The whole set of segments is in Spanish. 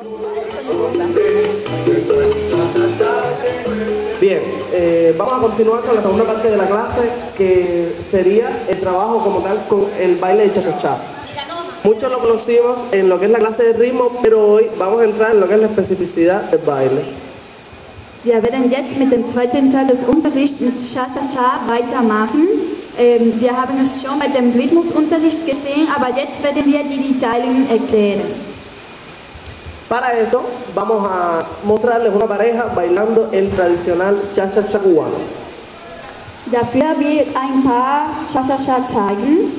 Bien, vamos a continuar con la segunda parte de la clase, que sería el trabajo como tal con el baile de cha-cha-cha. Muchos lo conocimos en lo que es la clase de ritmo, pero hoy vamos a entrar en lo que es la especificidad del baile. Wir werden jetzt mit dem zweiten Teil des Unterrichts mit Cha-Cha-Cha weitermachen. Wir haben es schon bei dem Rhythmusunterricht gesehen, aber jetzt werden wir die Details erklären. Para esto vamos a mostrarles una pareja bailando el tradicional cha-cha-cha cubano. Dafür wird ein Paar Cha-Cha-Cha zeigen.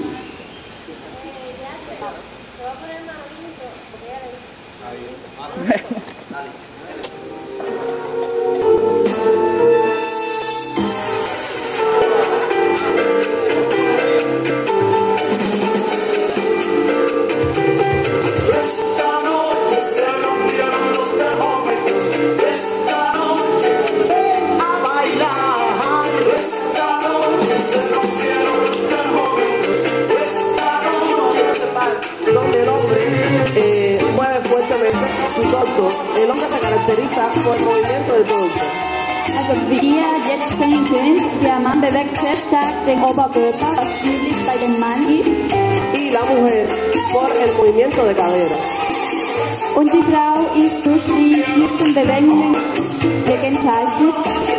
El hombre se caracteriza por el movimiento de torso. Also wie ihr jetzt sehen könnt, der Mann bewegt sehr stark den Oberkörper, was üblich bei dem Mann ist. Y la mujer por el movimiento de cadera. Und die Frau ist durch die Hüftenbewegungen gekennzeichnet.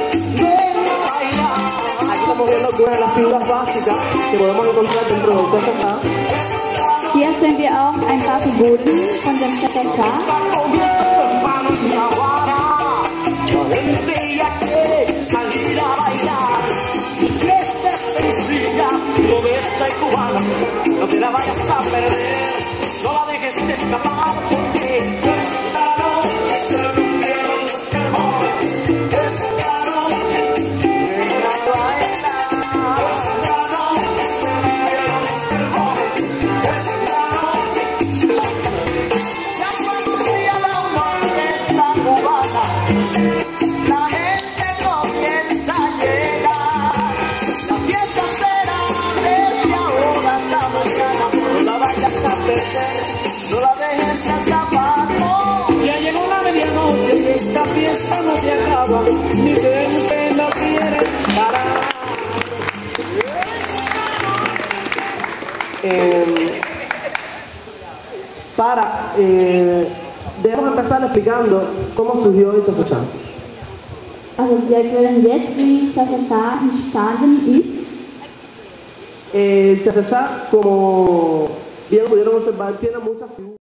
Aquí estamos viendo una de las figuras básicas que podemos encontrar dentro del cha-cha-cha. Hier sehen wir auch ein paar Figuren von dem Cha-Cha-Cha. No te la vayas a perder, no la dejes escapar, porque esta noche se rompieron los carbones. Esta noche ven a bailar. Esta noche se rompieron los carbones. Esta noche ya cuando sea la orquesta cubana, la gente comienza a llegar. La fiesta será desde ahora hasta mañana. No la vayas a perder, no la dejes escapar, no. Ya llegó la medianoche y esta fiesta no se acaba, ni gente no quiere parar. Debemos empezar explicando cómo surgió el cha-cha-cha. Also wir erklären jetzt, wie Cha-Cha-Cha entstanden ist. El cha-cha-cha, como bien pudieron observar, tiene muchas figuras.